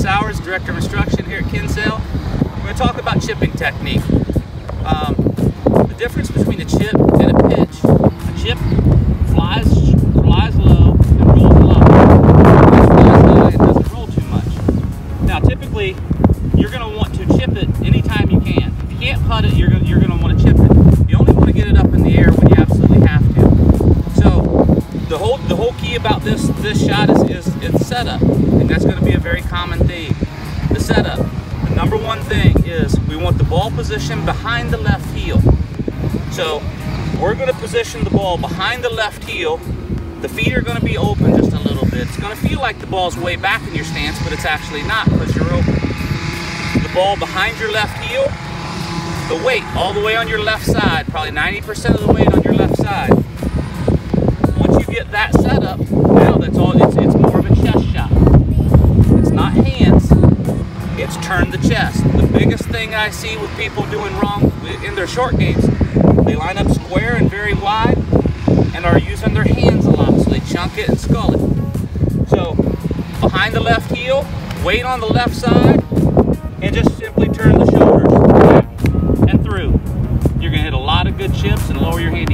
Sowards, Director of Instruction here at Kinsale. We're going to talk about chipping technique. The difference between a chip and a pitch. A chip flies low and rolls high. It flies high and doesn't roll too much. Now typically, you're going to want to chip it anytime you can. If you can't putt it, you're going to want to chip it. You only want to get it up in the air when you absolutely have to. So the whole key about this shot is its setup, and that's going to be a very common theme. The setup. The number one thing is we want the ball position behind the left heel. So we're going to position the ball behind the left heel. The feet are going to be open just a little bit. It's going to feel like the ball's way back in your stance, but it's actually not because you're open. The ball behind your left heel, the weight all the way on your left side, probably 90% of the weight on your left side. Once you get that set up, now that's all. It's more of a chest shot. It's not hands, it's turn the chest. The biggest thing I see with people doing wrong in their short games, they line up square and very wide and are using their hands a lot, so they chunk it and skull it. So behind the left heel, weight on the left side, and just simply turn the shoulders back and through. You're going to hit a lot of good chips and lower your hand.